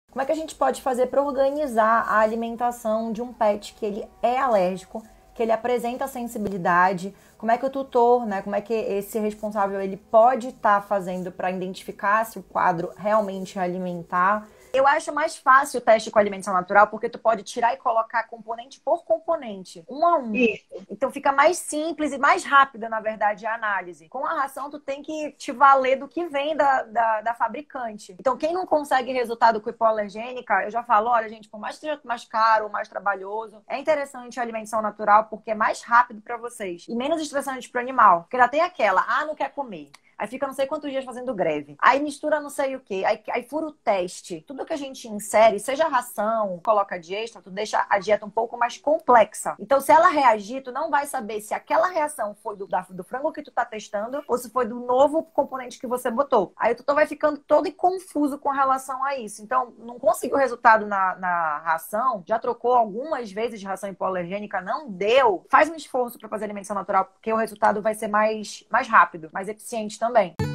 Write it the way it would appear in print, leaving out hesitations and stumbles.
Como é que a gente pode fazer para organizar a alimentação de um pet que ele é alérgico, que ele apresenta sensibilidade? Como é que o tutor, né, como é que esse responsável ele pode estar fazendo para identificar se o quadro realmente é alimentar? Eu acho mais fácil o teste com alimentação natural porque tu pode tirar e colocar componente por componente, um a um. Isso. Então fica mais simples e mais rápida, na verdade, a análise. Com a ração, tu tem que te valer do que vem da fabricante. Então, quem não consegue resultado com hipoalergênica, eu já falo, olha, gente, por mais que seja mais caro, mais trabalhoso, é interessante a alimentação natural porque é mais rápido para vocês e menos estressante para o animal. Porque ela tem aquela, não quer comer. Aí fica não sei quantos dias fazendo greve. Aí mistura não sei o quê. Aí fura o teste. Tudo que a gente insere, seja ração, coloca de extra, tu deixa a dieta um pouco mais complexa. Então, se ela reagir, tu não vai saber se aquela reação foi do frango que tu tá testando ou se foi do novo componente que você botou. Aí o tutor vai ficando todo confuso com relação a isso. Então, não conseguiu resultado na ração, já trocou algumas vezes de ração hipoalergênica, não deu. Faz um esforço para fazer alimentação natural, porque o resultado vai ser mais rápido, mais eficiente também.